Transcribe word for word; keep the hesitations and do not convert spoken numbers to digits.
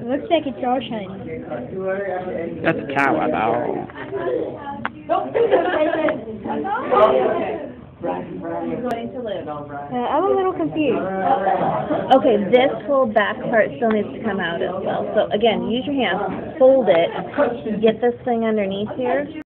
looks like it's all shiny. That's a cow, though. Going to live. Uh, I'm a little confused. Okay, this whole back part still needs to come out as well. So again, use your hands, fold it, get this thing underneath here.